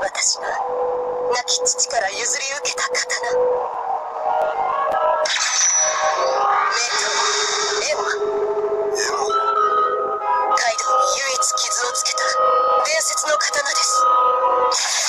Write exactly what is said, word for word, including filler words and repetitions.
私が亡き父から譲り受けた刀、名刀エマ。カイドウに唯一傷をつけた伝説の刀です。